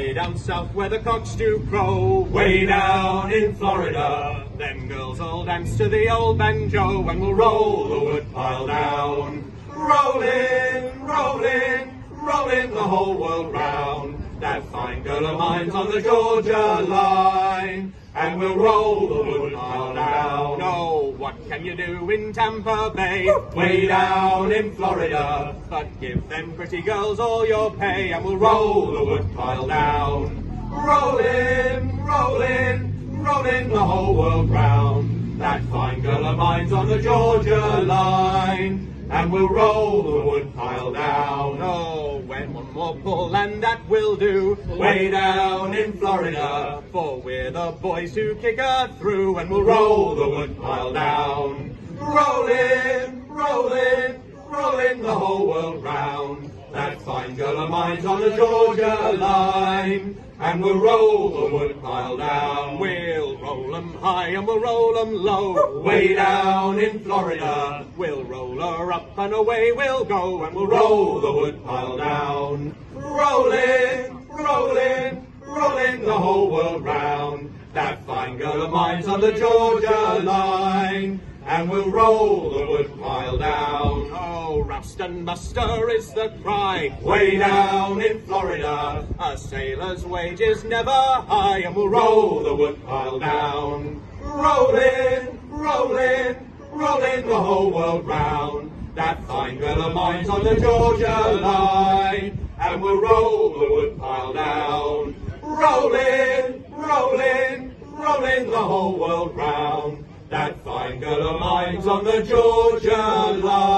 way down south where the cocks do crow, way down in Florida, them girls all dance to the old banjo, and we'll roll the woodpile down. Rollin', rollin', rollin' the whole world round, that fine girl of mine's on the Georgia line, and we'll roll the woodpile down. Oh, what can you do in Tampa Bay, way down in Florida, but give them pretty girls all your pay, and we'll roll the woodpile down. Rollin', rollin', rollin' the whole world round, that fine girl of mine's on the Georgia line, and we'll roll the woodpile down. Oh, when one more pull and that will do, way down in Florida, for we're the boys who kick her through, and we'll roll the woodpile down. Rollin', rollin', rollin' the whole world round, that fine girl of mine's on the Georgia line, and we'll roll the woodpile down. We'll roll 'em high and we'll roll 'em low, way down in Florida, we'll roll her up and away we'll go, and we'll roll the woodpile down. Rollin', rollin', rollin' the whole world round, that fine girl of mine's on the Georgia line, and we'll roll the woodpile down. Oh, Rust and Buster is the cry, way down in Florida, a sailor's wage is never high, and we'll roll the woodpile down. Rollin', rollin', rollin' the whole world round, that fine girl of mine's on the Georgia line, and we'll roll the woodpile down. Rollin', rollin', rollin' the whole world round, that fine girl of mine's on the Georgia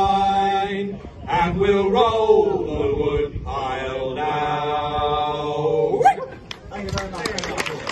line, and we'll roll the woodpile down.